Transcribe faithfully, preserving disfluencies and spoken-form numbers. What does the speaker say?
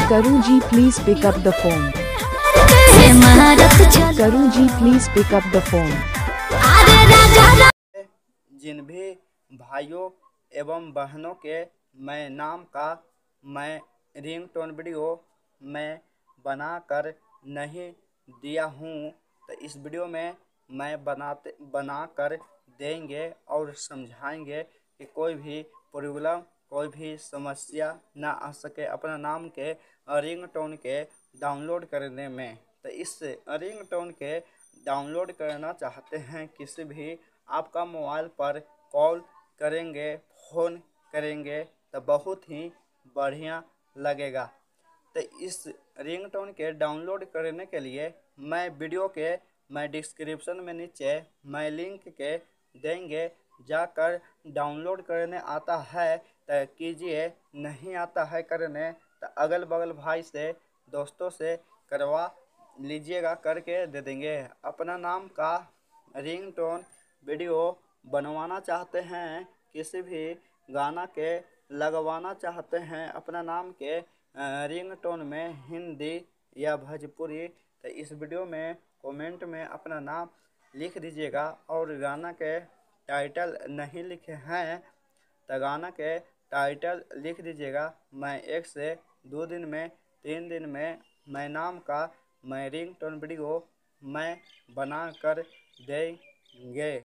करू ji please pick up the phone. Karu ji please pick up the phone. जिन भी भाइयों एवं बहनों के मैं नाम का मैं रिंगटोन वीडियो मैं बनाकर नहीं दिया हूँ, तो इस वीडियो में मैं बनाते बना कर देंगे और समझाएंगे कि कोई भी प्रॉब्लम कोई भी समस्या ना आ सके अपना नाम के रिंगटोन के डाउनलोड करने में। तो इस रिंगटोन के डाउनलोड करना चाहते हैं, किसी भी आपका मोबाइल पर कॉल करेंगे फ़ोन करेंगे तो बहुत ही बढ़िया लगेगा। तो इस रिंगटोन के डाउनलोड करने के लिए मैं वीडियो के मैं डिस्क्रिप्शन में नीचे मैं लिंक के देंगे, जाकर डाउनलोड करने आता है तो कीजिए, नहीं आता है करने तो अगल बगल भाई से दोस्तों से करवा लीजिएगा, करके दे देंगे। अपना नाम का रिंगटोन वीडियो बनवाना चाहते हैं, किसी भी गाना के लगवाना चाहते हैं अपना नाम के रिंगटोन में हिंदी या भोजपुरी, तो इस वीडियो में कमेंट में अपना नाम लिख दीजिएगा और गाना के टाइटल नहीं लिखे हैं तो गाना के टाइटल लिख दीजिएगा। मैं एक से दो दिन में तीन दिन में मैं नाम का मैं रिंगटोन वीडियो मैं बना कर देंगे।